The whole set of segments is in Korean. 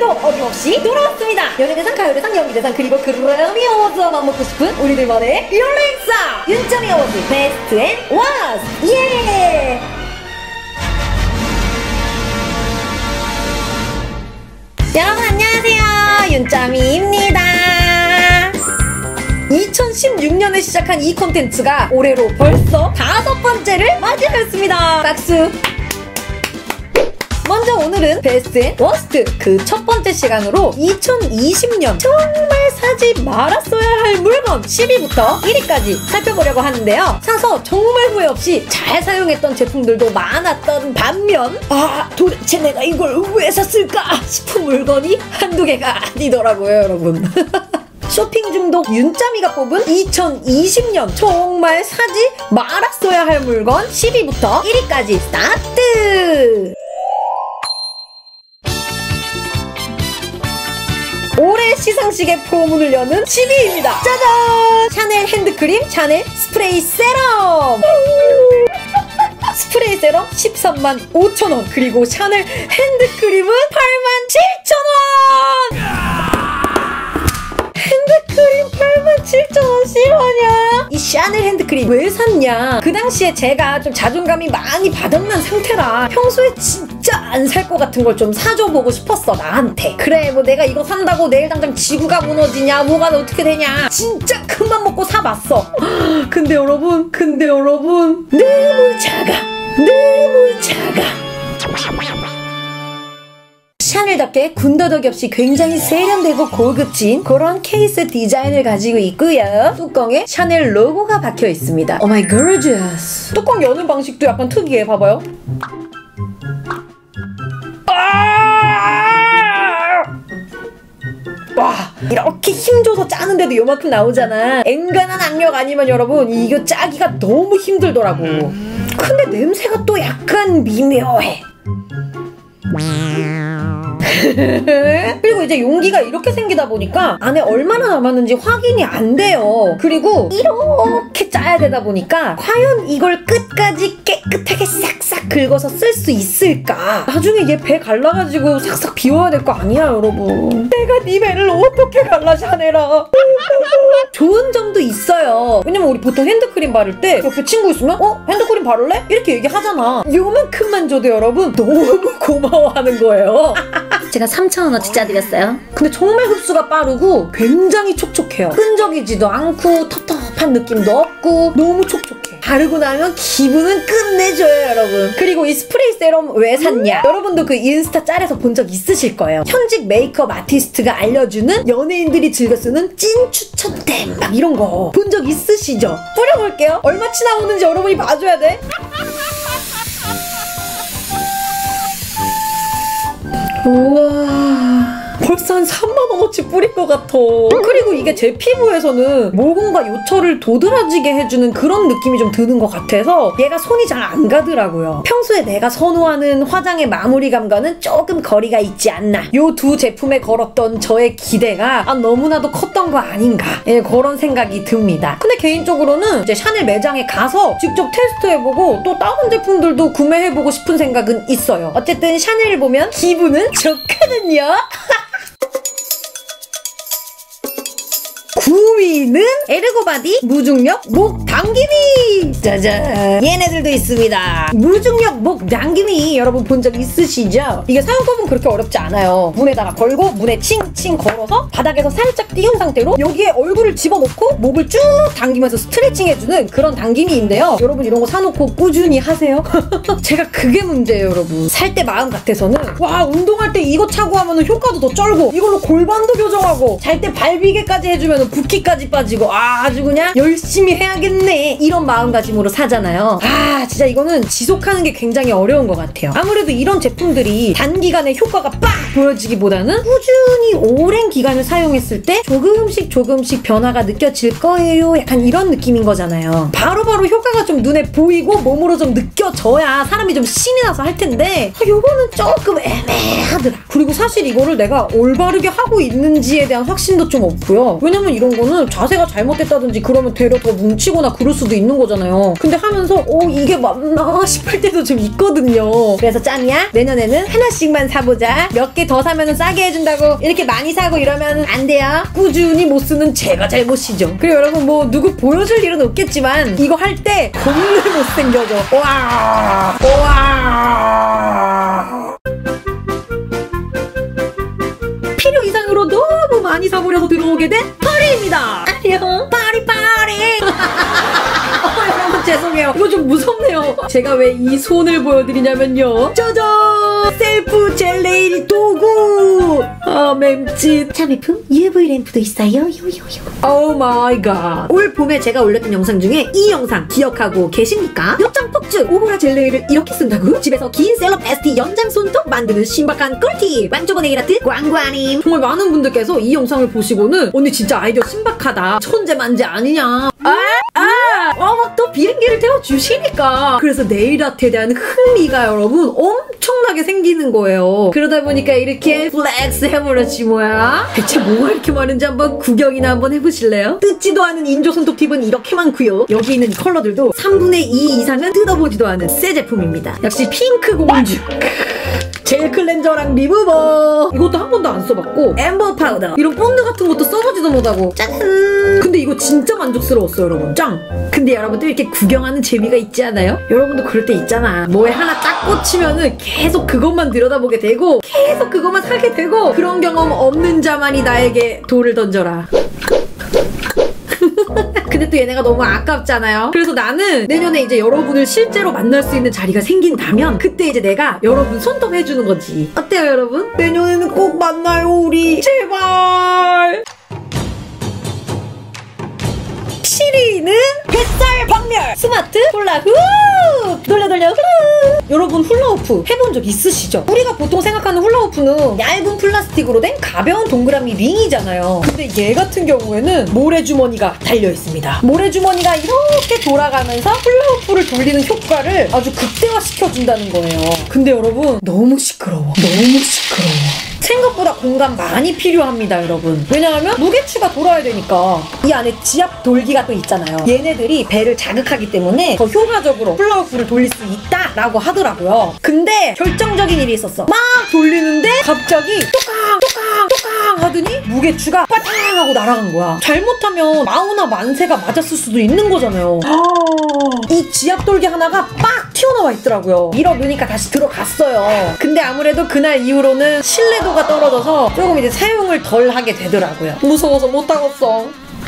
오늘도 어김없이 돌아왔습니다. 연예대상, 가요대상, 연기대상, 그리고 그래미 어워즈만 먹고 싶은 우리들만의 연예행사 윤점이 어워즈 베스트 앤 워스트. 예! 여러분 안녕하세요, 윤점이입니다. 2016년에 시작한 이 콘텐츠가 올해로 벌써 5번째를 맞이하였습니다. 박수! 먼저 오늘은 베스트 앤 워스트 그 첫 번째 시간으로 2020년 정말 사지 말았어야 할 물건 10위부터 1위까지 살펴보려고 하는데요. 사서 정말 후회 없이 잘 사용했던 제품들도 많았던 반면 도대체 내가 이걸 왜 샀을까 싶은 물건이 한두 개가 아니더라고요, 여러분. 쇼핑 중독 윤짬이가 뽑은 2020년 정말 사지 말았어야 할 물건 10위부터 1위까지 스타트! 올해 시상식의 포문을 여는 10위입니다. 짜잔! 샤넬 핸드크림, 샤넬 스프레이 세럼! 스프레이 세럼 135,000원, 그리고 샤넬 핸드크림은 87,000원! 핸드크림 87,000원 실화냐? 이 샤넬 핸드크림 왜 샀냐? 그 당시에 제가 좀 자존감이 많이 바닥난 상태라 평소에 진짜 안 살 것 같은 걸 좀 사줘보고 싶었어, 나한테. 그래, 뭐 내가 이거 산다고 내일 당장 지구가 무너지냐, 뭐가 어떻게 되냐, 진짜 큰맘 먹고 사봤어. 근데 여러분 너무 작아. 샤넬답게 군더더기 없이 굉장히 세련되고 고급진 그런 케이스 디자인을 가지고 있고요. 뚜껑에 샤넬 로고가 박혀 있습니다. Oh my gorgeous. 뚜껑 여는 방식도 약간 특이해. 봐봐요. 와, 이렇게 힘줘서 짜는데도 요만큼 나오잖아. 엔간한 악력 아니면 여러분 이거 짜기가 너무 힘들더라고. 근데 냄새가 또 약간 미묘해. 그리고 이제 용기가 이렇게 생기다 보니까 안에 얼마나 남았는지 확인이 안 돼요. 그리고 이렇게 짜야 되다 보니까 과연 이걸 끝까지 깨끗하게 싹싹 긁어서 쓸 수 있을까? 나중에 얘 배 갈라가지고 싹싹 비워야 될 거 아니야, 여러분. 내가 네 배를 어떻게 갈라, 샤넬아. 좋은 점도 있어요. 왜냐면 우리 보통 핸드크림 바를 때 옆에 친구 있으면 핸드크림 바를래? 이렇게 얘기하잖아. 요만큼만 줘도 여러분 너무 고마워하는 거예요. 제가 3,000원어치 짜드렸어요. 근데 정말 흡수가 빠르고 굉장히 촉촉해요. 끈적이지도 않고 텁텁한 느낌도 없고 너무 촉촉해. 바르고 나면 기분은 끝내줘요, 여러분. 그리고 이 스프레이 세럼 왜 샀냐? 여러분도 그 인스타 짤에서 본 적 있으실 거예요. 현직 메이크업 아티스트가 알려주는 연예인들이 즐겨 쓰는 찐 추천템 막 이런 거 본 적 있으시죠? 뿌려볼게요. 얼마치 나오는지 여러분이 봐줘야 돼. 우와, 벌써 한 3만원어치 뿌릴 것 같아. 그리고 이게 제 피부에서는 모공과 요철을 도드라지게 해주는 그런 느낌이 좀 드는 것 같아서 얘가 손이 잘 안 가더라고요. 평소에 내가 선호하는 화장의 마무리감과는 조금 거리가 있지 않나. 요 두 제품에 걸었던 저의 기대가 너무나도 컸던 거 아닌가, 그런 생각이 듭니다. 근데 개인적으로는 이제 샤넬 매장에 가서 직접 테스트해보고 또 다른 제품들도 구매해보고 싶은 생각은 있어요. 어쨌든 샤넬을 보면 기분은 좋거든요. 9위는 에르고바디 무중력 목 당김이! 짜잔! 얘네들도 있습니다. 무중력 목 당김이 여러분 본 적 있으시죠? 이게 사용법은 그렇게 어렵지 않아요. 문에다가 걸고 문에 칭칭 걸어서 바닥에서 살짝 띄운 상태로 여기에 얼굴을 집어넣고 목을 쭉 당기면서 스트레칭 해주는 그런 당김이인데요. 여러분 이런 거 사놓고 꾸준히 하세요. 제가 그게 문제예요, 여러분. 살 때 마음 같아서는 와, 운동할 때 이거 차고 하면 효과도 더 쩔고 이걸로 골반도 교정하고 잘 때 발비계까지 해주면 붓기까지 빠지고 아주 그냥 열심히 해야겠네, 이런 마음가짐으로 사잖아요. 진짜 이거는 지속하는 게 굉장히 어려운 것 같아요. 아무래도 이런 제품들이 단기간에 효과가 빡 보여지기보다는 꾸준히 오랜 기간을 사용했을 때 조금씩 변화가 느껴질 거예요, 약간 이런 느낌인 거잖아요. 바로바로 효과가 좀 눈에 보이고 몸으로 좀 느껴져야 사람이 좀 신이 나서 할 텐데 요거는 조금 애매하더라. 그리고 사실 이거를 내가 올바르게 하고 있는지에 대한 확신도 좀 없고요. 왜냐면 이런 하는 거는 자세가 잘못됐다든지 그러면 되려 더 뭉치거나 그럴 수도 있는 거잖아요. 근데 하면서 이게 맞나 싶을 때도 좀 있거든요. 그래서 짬이야, 내년에는 하나씩만 사보자. 몇 개 더 사면 싸게 해준다고 이렇게 많이 사고 이러면 안 돼요. 꾸준히 못 쓰는 제가 잘못이죠. 그리고 여러분 뭐 누구 보여줄 일은 없겠지만 이거 할 때 겁나 못생겨져. 와 필요 이상으로 너무 많이 사버려서 들어오게 된 파리입니다. 안녕 파리 여러분 죄송해요. 이거 좀 무섭네요. 제가 왜 이 손을 보여드리냐면요, 짜잔! 셀프 젤네일 도구! 맴짓 참이품 UV 램프도 있어요. 오 마이 갓. 올 봄에 제가 올렸던 영상 중에 이 영상 기억하고 계십니까? 엽장 폭주 오호라 젤네일을 이렇게 쓴다고? 집에서 긴 셀럽 ST 연장 손톱 만드는 신박한 꿀팁. 만조거 네일아트 광고 아님. 정말 많은 분들께서 이 영상을 보시고는 언니 진짜 아이디어 신박하다, 천재만재 아니냐, 막 또 비행기를 태워주시니까 그래서 네일아트에 대한 흥미가 여러분 엄청나게 생기는 거예요. 그러다 보니까 이렇게 플렉스 해버렸지 뭐야. 대체 뭐가 이렇게 많은지 한번 구경이나 한번 해보실래요? 뜯지도 않은 인조 손톱 팁은 이렇게 많고요. 여기 있는 컬러들도 3분의 2 이상은 뜯어보지도 않은 새 제품입니다. 역시 핑크 공주. 젤 클렌저랑 리무버 이것도 한 번도 안 써봤고, 앰버 파우더 이런 본드 같은 것도 써보지도 못하고 짜잔. 근데 이거 진짜 만족스러웠어요 여러분. 짱. 근데 여러분들 이렇게 구경하는 재미가 있지 않아요? 여러분도 그럴 때 있잖아. 뭐에 하나 딱 꽂히면은 계속 그것만 들여다보게 되고 계속 그것만 사게 되고. 그런 경험 없는 자만이 나에게 돌을 던져라. 근데 또 얘네가 너무 아깝잖아요. 그래서 나는 내년에 이제 여러분을 실제로 만날 수 있는 자리가 생긴다면 그때 이제 내가 여러분 손톱 해주는 거지. 어때요 여러분? 내년에는 꼭 만나요 우리. 제발. 7위는 뱃살 박멸 스마트 훌라후프. 돌려 후. 여러분 훌라후프 해본 적 있으시죠? 우리가 보통 생각하는 훌라후프는 얇은 플라스틱으로 된 가벼운 동그라미 링이잖아요. 근데 얘 같은 경우에는 모래주머니가 달려있습니다. 모래주머니가 이렇게 돌아가면서 훌라후프를 돌리는 효과를 아주 극대화시켜준다는 거예요. 근데 여러분 너무 시끄러워. 생각보다 공간 많이 필요합니다 여러분. 왜냐하면 무게추가 돌아야 되니까. 이 안에 지압 돌기가 또 있잖아요. 얘네들이 배를 자극하기 때문에 더 효과적으로 훌라후프를 돌릴 수 있다라고 하더라고요. 근데 결정적인 일이 있었어. 막 돌리는데 갑자기 똑깡 하더니 무게추가 빠탕 하고 날아간 거야. 잘못하면 마우나 만세가 맞았을 수도 있는 거잖아요. 이 지압 돌기 하나가 빡 튀어나와 있더라고요. 밀어넣으니까 다시 들어갔어요. 근데 아무래도 그날 이후로는 신뢰도가 떨어져서 조금 이제 사용을 덜 하게 되더라고요. 무서워서 못하겠어.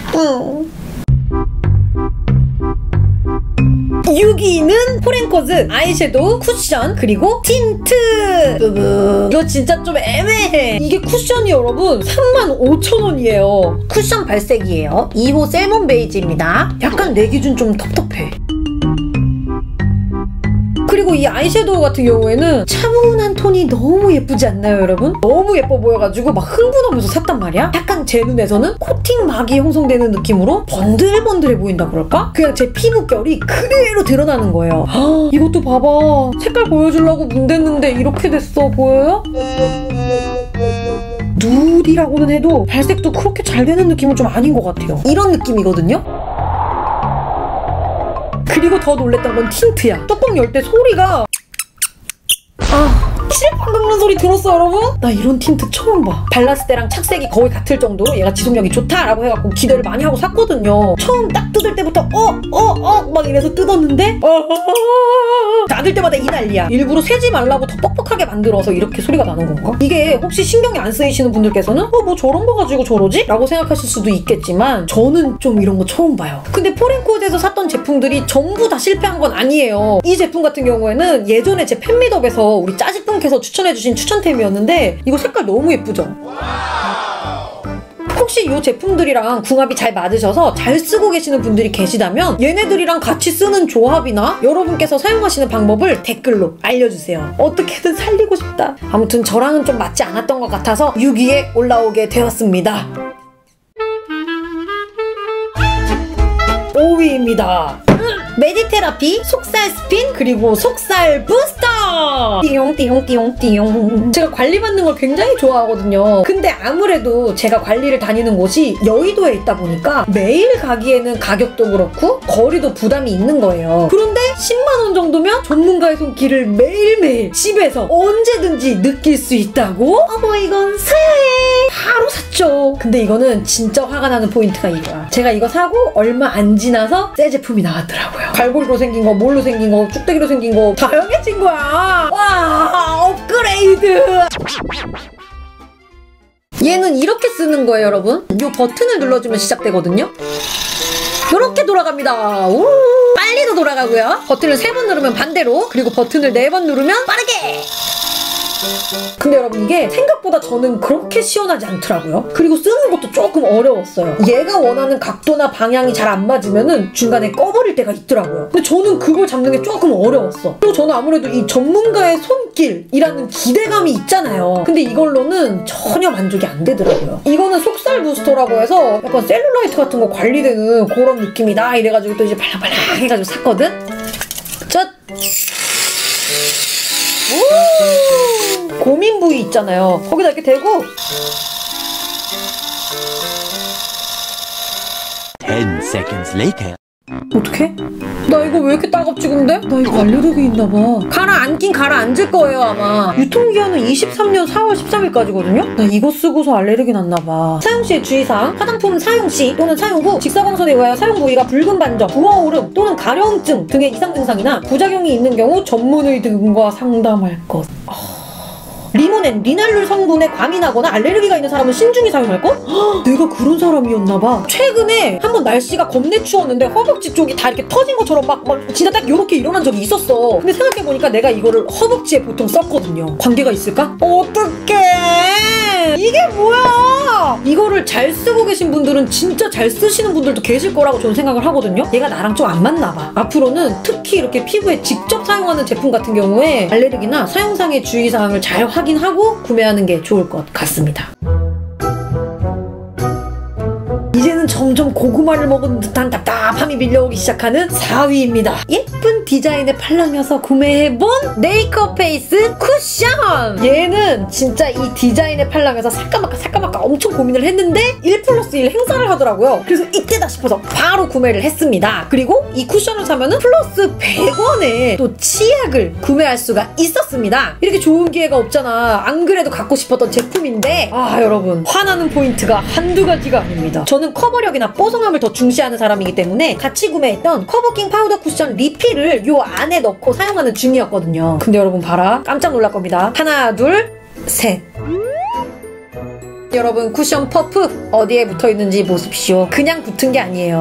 6위는 포렌코즈 아이섀도우 쿠션 그리고 틴트. 이거 진짜 좀 애매해. 이게 쿠션이 여러분 35,000원이에요 쿠션 발색이에요. 2호 셀몬 베이지입니다. 약간 내 기준 좀 텁텁해. 그리고 이 아이섀도우 같은 경우에는 차분한 톤이 너무 예쁘지 않나요 여러분? 너무 예뻐 보여가지고 막 흥분하면서 샀단 말이야. 약간 제 눈에서는 코팅막이 형성되는 느낌으로 번들번들해 보인다 그럴까? 그냥 제 피부결이 그대로 드러나는 거예요. 이것도 봐봐. 색깔 보여주려고 문댔는데 이렇게 됐어. 보여요? 누디라고는 해도 발색도 그렇게 잘 되는 느낌은 좀 아닌 것 같아요. 이런 느낌이거든요? 그리고 더 놀랬던 건 틴트야. 뚜껑 열 때 소리가 칠판 긁는 소리 들었어 여러분? 나 이런 틴트 처음 봐. 발랐을 때랑 착색이 거의 같을 정도로 얘가 지속력이 좋다라고 해갖고 기대를 많이 하고 샀거든요. 처음 딱 뜯을 때부터 막 이래서 뜯었는데 닫을 때마다 이 난리야. 일부러 세지 말라고 더 뻑뻑하게 만들어서 이렇게 소리가 나는 건가? 이게 혹시 신경이 안 쓰이시는 분들께서는 뭐 저런 거 가지고 저러지? 라고 생각하실 수도 있겠지만 저는 좀 이런 거 처음 봐요. 근데 포렌코즈에서 샀던 제품들이 전부 다 실패한 건 아니에요. 이 제품 같은 경우에는 예전에 제 팬미덕에서 우리 짜식분께서 추천해주신 추천템이었는데 이거 색깔 너무 예쁘죠? 혹시 이 제품들이랑 궁합이 잘 맞으셔서 잘 쓰고 계시는 분들이 계시다면 얘네들이랑 같이 쓰는 조합이나 여러분께서 사용하시는 방법을 댓글로 알려주세요. 어떻게든 살리고 싶다. 아무튼 저랑은 좀 맞지 않았던 것 같아서 6위에 올라오게 되었습니다. 5위입니다. 메디테라피, 속살 스핀, 그리고 속살 부스터! 띠용띠용띠용띠용. 제가 관리받는 걸 굉장히 좋아하거든요. 근데 아무래도 제가 관리를 다니는 곳이 여의도에 있다 보니까 매일 가기에는 가격도 그렇고 거리도 부담이 있는 거예요. 그런데 10만 원 정도면 전문가의 손길을 매일매일 집에서 언제든지 느낄 수 있다고? 어머, 이건 사야 해. 바로 샀죠. 근데 이거는 진짜 화가 나는 포인트가 이거야. 제가 이거 사고 얼마 안 지나서 새 제품이 나왔더라고요. 갈고리로 생긴 거, 뭘로 생긴 거, 쭉대기로 생긴 거 다양해진 거야. 와, 업그레이드. 얘는 이렇게 쓰는 거예요, 여러분. 이 버튼을 눌러주면 시작되거든요. 이렇게 돌아갑니다. 우, 빨리도 돌아가고요. 버튼을 3번 누르면 반대로, 그리고 버튼을 4번 누르면 빠르게. 근데 여러분, 이게 생각보다 저는 그렇게 시원하지 않더라고요. 그리고 쓰는 것도 조금 어려웠어요. 얘가 원하는 각도나 방향이 잘 안 맞으면은 중간에 꺼버릴 때가 있더라고요. 근데 저는 그걸 잡는 게 조금 어려웠어. 또 저는 아무래도 이 전문가의 손길이라는 기대감이 있잖아요. 근데 이걸로는 전혀 만족이 안 되더라고요. 이거는 속살 부스터라고 해서 약간 셀룰라이트 같은 거 관리되는 그런 느낌이다 이래가지고 또 이제 발랑발랑 해가지고 샀거든. 짠! 고민 부위 있잖아요. 거기다 이렇게 대고 10 seconds later. 어떡해? 나 이거 왜 이렇게 따갑지 근데? 나 이거 알레르기 있나봐. 가라앉긴 가라앉을 거예요 아마. 유통기한은 23년 4월 13일까지거든요? 나 이거 쓰고서 알레르기 났나봐. 사용시의 주의사항. 화장품 사용시 또는 사용 후 직사광선에 의하여 사용 부위가 붉은 반점, 부어오름 또는 가려움증 등의 이상 증상이나 부작용이 있는 경우 전문의들과 상담할 것. 리모넨, 리날룰 성분에 과민하거나 알레르기가 있는 사람은 신중히 사용할것? 내가 그런 사람이었나봐. 최근에 한번 날씨가 겁내 추웠는데 허벅지 쪽이 다 이렇게 터진 것처럼 막 진짜 딱 요렇게 일어난 적이 있었어. 근데 생각해보니까 내가 이거를 허벅지에 보통 썼거든요. 관계가 있을까? 어떡해! 이게 뭐야! 이거를 잘 쓰고 계신 분들은 진짜 잘 쓰시는 분들도 계실 거라고 저는 생각을 하거든요. 얘가 나랑 좀 안 맞나봐. 앞으로는 특히 이렇게 피부에 직접 사용하는 제품 같은 경우에 알레르기나 사용상의 주의사항을 잘 확인하고 구매하는 게 좋을 것 같습니다. 이제는 점점 고구마를 먹은 듯한 답답함이 밀려오기 시작하는 4위입니다. 예쁜 디자인에 팔랑여서 구매해본 메이크업 페이스 쿠션! 얘는 진짜 이 디자인에 팔랑여서 살까 말까 엄청 고민을 했는데 1+1 행사를 하더라고요. 그래서 이때다 싶어서 바로 구매를 했습니다. 그리고 이 쿠션을 사면은 플러스 100원에 또 치약을 구매할 수가 있었습니다. 이렇게 좋은 기회가 없잖아. 안 그래도 갖고 싶었던 제품인데 여러분, 화나는 포인트가 한두 가지가 아닙니다. 저는 커버력이나 뽀송함을 더 중시하는 사람이기 때문에 같이 구매했던 커버킹 파우더 쿠션 리필을 요 안에 넣고 사용하는 중이었거든요. 근데 여러분 봐라, 깜짝 놀랄 겁니다. 하나, 둘, 셋. 여러분, 쿠션 퍼프 어디에 붙어있는지 보십시오. 그냥 붙은 게 아니에요.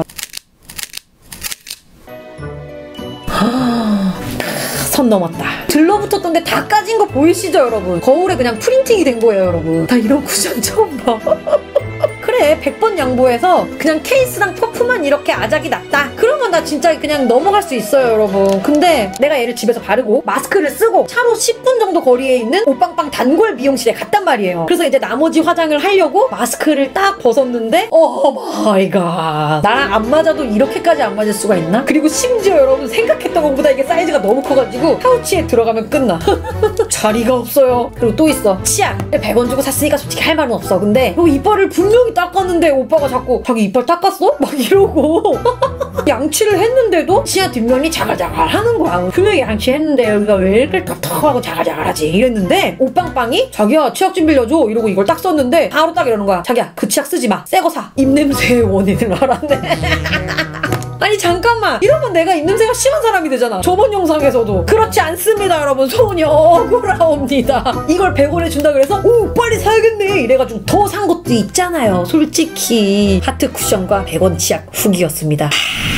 선 넘었다. 들러붙었던데 다 까진 거 보이시죠 여러분? 거울에 그냥 프린팅이 된 거예요 여러분. 나 이런 쿠션 처음 봐. 그래, 100번 양보해서 그냥 케이스랑 퍼프만 이렇게 아작이 났다? 그러면 나 진짜 그냥 넘어갈 수 있어요 여러분. 근데 내가 얘를 집에서 바르고 마스크를 쓰고 차로 10분 정도 거리에 있는 오빵빵 단골 미용실에 갔단 말이에요. 그래서 이제 나머지 화장을 하려고 마스크를 딱 벗었는데 오 마이 갓, 나랑 안 맞아도 이렇게까지 안 맞을 수가 있나? 그리고 심지어 여러분, 생각했던 것보다 이게 사이즈가 너무 커가지고 파우치에 들어가면 끝나. 자리가 없어요. 그리고 또 있어, 치약. 100원 주고 샀으니까 솔직히 할 말은 없어. 근데 요 이빨을 분명히 닦았는데 오빠가 자꾸 자기 이빨 닦았어? 막 이러고 양치를 했는데도 치아 뒷면이 자갈자갈 하는 거야. 분명히 양치했는데 여기가 왜 이렇게 텁텁하고 자갈자갈하지? 이랬는데 오빵빵이 자기야 치약 좀 빌려줘 이러고 이걸 딱 썼는데 바로 딱 이러는 거야. 자기야 그 치약 쓰지 마, 새 거 사. 입냄새의 원인을 알았네. 아니 잠깐만, 이러면 내가 입냄새가 심한 사람이 되잖아. 저번 영상에서도. 그렇지 않습니다 여러분. 소녀 억울하옵니다. 이걸 100원에 준다 그래서 오 빨리 사야겠네 이래가지고 더 산 것도 있잖아요. 솔직히 하트 쿠션과 100원 치약 후기였습니다.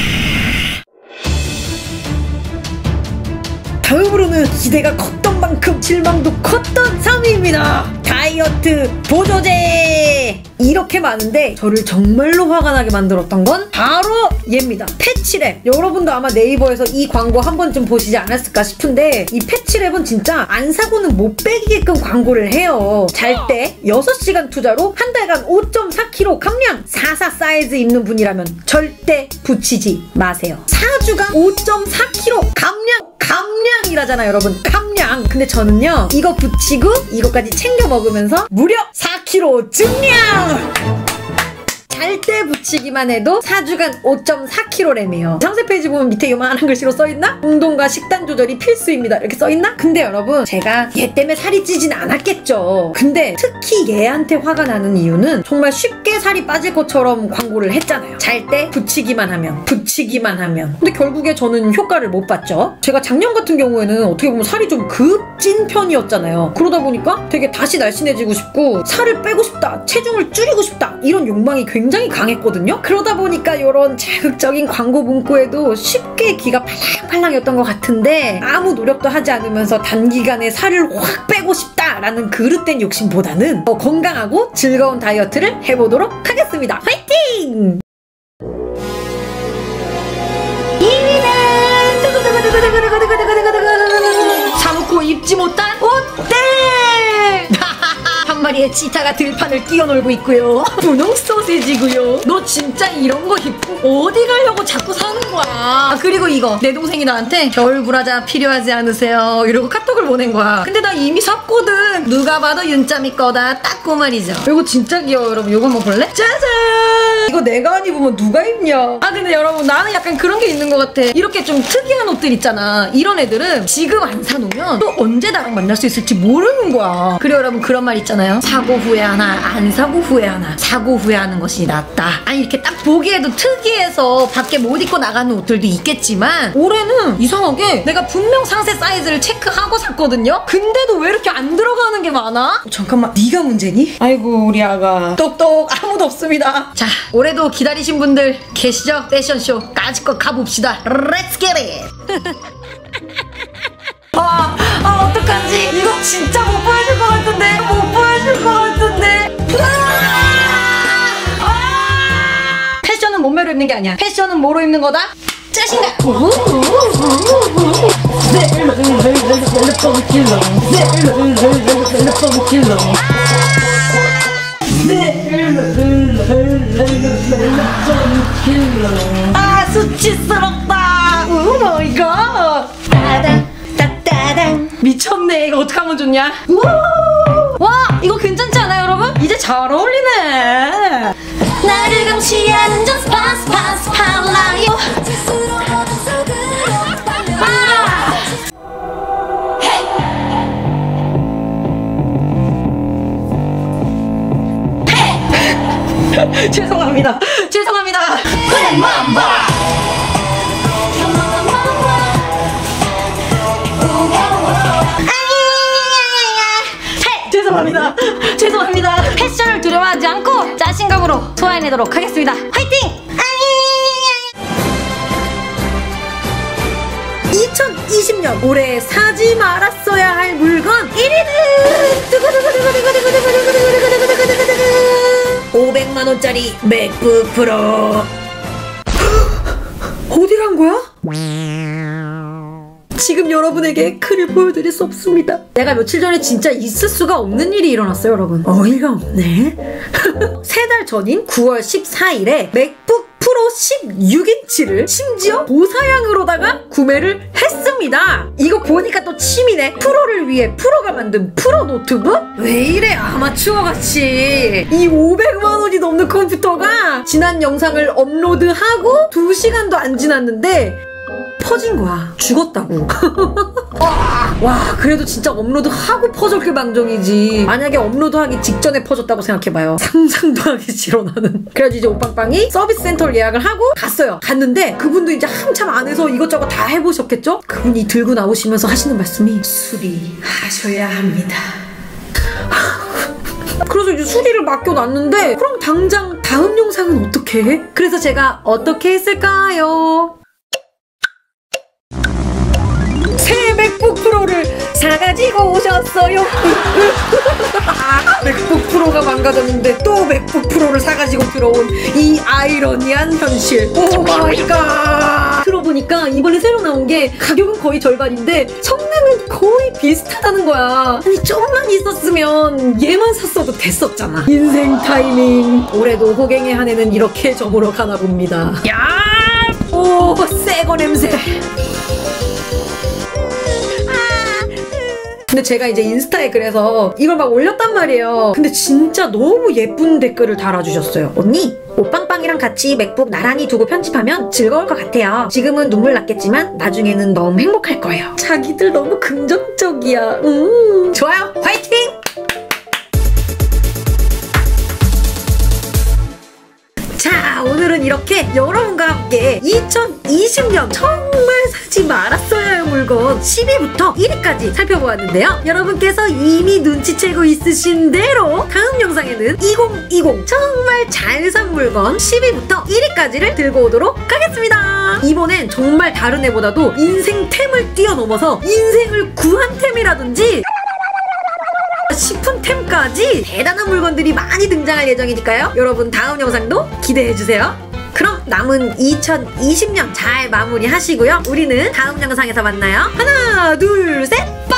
다음으로는 기대가 컸던 만큼 실망도 컸던 3위입니다. 다이어트 보조제. 이렇게 많은데 저를 정말로 화가 나게 만들었던 건 바로 얘입니다. 패치랩. 여러분도 아마 네이버에서 이 광고 한 번쯤 보시지 않았을까 싶은데 이 패치랩은 진짜 안 사고는 못 빼기게끔 광고를 해요. 잘 때 6시간 투자로 한 달간 5.4kg 감량! 44 사이즈 입는 분이라면 절대 붙이지 마세요. 4주간 5.4kg 감량이라잖아요, 여러분. 감량. 근데 저는요, 이거 붙이고 이거까지 챙겨 먹으면서 무려 4kg 증량! 잘 때 붙이기만 해도 4주간 5.4kg램이에요. 상세 페이지 보면 밑에 요만한 글씨로 써있나? 운동과 식단 조절이 필수입니다. 이렇게 써있나? 근데 여러분, 제가 얘 때문에 살이 찌진 않았겠죠. 근데 특히 얘한테 화가 나는 이유는 정말 쉽게 살이 빠질 것처럼 광고를 했잖아요. 잘 때 붙이기만 하면. 근데 결국에 저는 효과를 못 봤죠. 제가 작년 같은 경우에는 어떻게 보면 살이 좀 급찐 편이었잖아요. 그러다 보니까 되게 다시 날씬해지고 싶고 살을 빼고 싶다, 체중을 줄이고 싶다 이런 욕망이 굉장히 강했거든요. 그러다 보니까 이런 자극적인 광고 문구에도 쉽게 기가 팔랑팔랑이었던 것 같은데 아무 노력도 하지 않으면서 단기간에 살을 확 빼고 싶다라는 그릇된 욕심보다는 더 건강하고 즐거운 다이어트를 해보도록 하겠습니다. 화이팅! 2위는 사놓고 입지 못한 옷들! 한 마리의 치타가 들판을 뛰어놀고 있고요. 분홍 소시지고요. 너 진짜 이런 거 입고 어디 가려고 자꾸 사는 거야. 그리고 이거 내 동생이 나한테 겨울 브라자 필요하지 않으세요? 이러고 카톡을 보낸 거야. 근데 나 이미 샀거든. 누가 봐도 윤짜미 거다. 딱 그 말이죠. 이거 진짜 귀여워. 여러분 이거 한번 볼래? 짜잔! 이거 내가 안 입으면 누가 입냐? 근데 여러분 나는 약간 그런 게 있는 것 같아. 이렇게 좀 특이한 옷들 있잖아. 이런 애들은 지금 안 사놓으면 또 언제 나랑 만날 수 있을지 모르는 거야. 그리고 여러분 그런 말 있잖아요. 사고 후회하나 안 사고 후회하나. 사고 후회하는 것이 낫다. 아니 이렇게 딱 보기에도 특이해서 밖에 못 입고 나가는 옷들도 있겠지만 올해는 이상하게 내가 분명 상세 사이즈를 체크하고 샀거든요. 근데도 왜 이렇게 안 들어가는 게 많아? 잠깐만 네가 문제니? 아이고 우리 아가 똑똑 아무도 없습니다. 자 올해도 기다리신 분들 계시죠? 패션쇼 까짓거 가봅시다. Let's get it! 어떡하지? 이거 진짜 못 보여줄 것 같은데. 패션은 몸매로 입는 게 아니야. 패션은 뭐로 입는 거다? 자신감! 수치스럽다! 오 마이 갓! 따당 따따당 미쳤네. 이거 어떡하면 좋냐? 와 이거 괜찮지 않아요 여러분? 이제 잘 어울리네. 나를 감시하는 저 스파스 팔라요. 죄송합니다. 죄송합니다. 패션을 두려워하지 않고 자신감으로 소화해내도록 하겠습니다. 화이팅! 2020년 올해 사지 말았어야 할 물건 1위는 500만원짜리 맥북 프로. 어디 간 거야? 지금 여러분에게 글을 보여드릴 수 없습니다. 내가 며칠 전에 진짜 있을 수가 없는 일이 일어났어요 여러분. 어이가 없네. 3달 전인 9월 14일에 맥북 프로 16인치를 심지어 고사양으로다가 구매를 했습니다. 이거 보니까 또 취미네. 프로를 위해 프로가 만든 프로 노트북? 왜 이래 아마추어같이. 이 500만원이 넘는 컴퓨터가 지난 영상을 업로드하고 2시간도 안 지났는데 퍼진 거야. 죽었다고. 와 그래도 진짜 업로드하고 퍼졌길 망정이지. 만약에 업로드하기 직전에 퍼졌다고 생각해봐요. 상상도 하기 싫어 나는. 그래가지고 이제 오빵빵이 서비스 센터를 예약을 하고 갔어요. 갔는데 그분도 이제 한참 안에서 이것저것 다 해보셨겠죠? 그분이 들고 나오시면서 하시는 말씀이 수리하셔야 합니다. 그래서 이제 수리를 맡겨놨는데 그럼 당장 다음 영상은 어떻게 해? 그래서 제가 어떻게 했을까요? 새 맥북 프로를 사가지고 오셨어요. 맥북 프로가 망가졌는데 또 맥북 프로를 사가지고 들어온 이 아이러니한 현실. 오 마이 갓. 들어보니까 이번에 새로 나온 게 가격은 거의 절반인데 성능은 거의 비슷하다는 거야. 아니 좀만 있었으면 얘만 샀어도 됐었잖아. 인생 타이밍. 올해도 호갱의 한 해는 이렇게 저물어 가나 봅니다. 야! 오 새거 냄새. 근데 제가 이제 인스타에 그래서 이걸 막 올렸단 말이에요. 근데 진짜 너무 예쁜 댓글을 달아주셨어요. 언니, 옷빵빵이랑 같이 맥북 나란히 두고 편집하면 즐거울 것 같아요. 지금은 눈물 났겠지만 나중에는 너무 행복할 거예요. 자기들 너무 긍정적이야. 좋아요. 화이팅! 자, 오늘은 이렇게 여러분과 함께 2020년 정말 사지 말았어야 할 물건 10위부터 1위까지 살펴보았는데요. 여러분께서 이미 눈치채고 있으신 대로 다음 영상에는 2020 정말 잘 산 물건 10위부터 1위까지를 들고 오도록 하겠습니다. 이번엔 정말 다른 애보다도 인생템을 뛰어넘어서 인생을 구한 템이라든지 싶은 템까지 대단한 물건들이 많이 등장할 예정이니까요. 여러분 다음 영상도 기대해주세요. 그럼 남은 2020년 잘 마무리하시고요. 우리는 다음 영상에서 만나요. 하나, 둘, 셋, 빠!